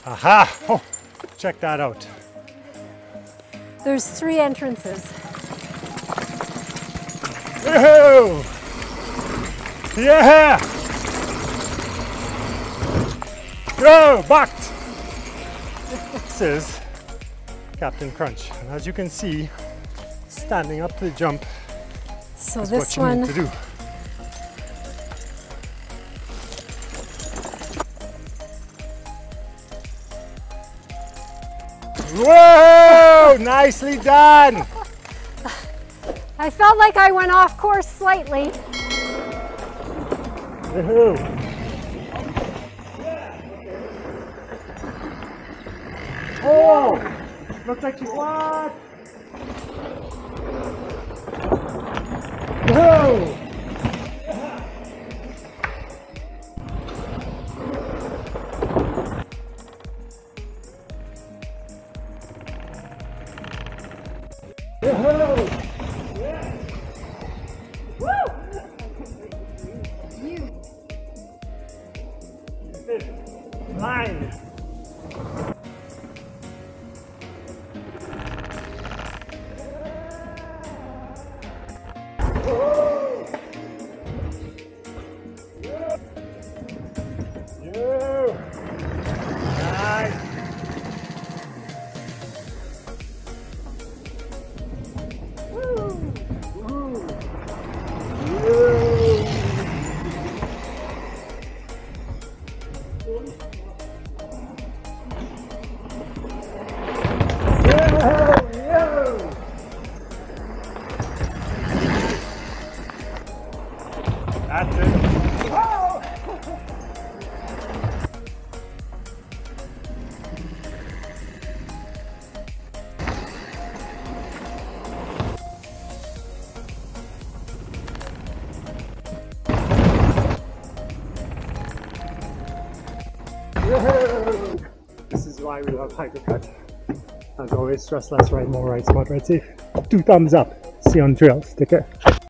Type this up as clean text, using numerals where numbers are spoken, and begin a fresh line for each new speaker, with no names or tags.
Aha! Oh, check that out.
There's 3 entrances.
Woohoo! Yeah! Go, bucked! This is Captain Crunch. And as you can see, standing up to the jump
So
is
this
what you
one,
need to do. Whoa! Nicely done!
I felt like I went off course slightly.
Woohoo! Oh! Looks like you what? Whoa! Woohoo! Line. That's it. This is why we love Hydrocut. As always, stress less, ride more, ride smart, ride safe. 2 thumbs up. See you on trails. Take care.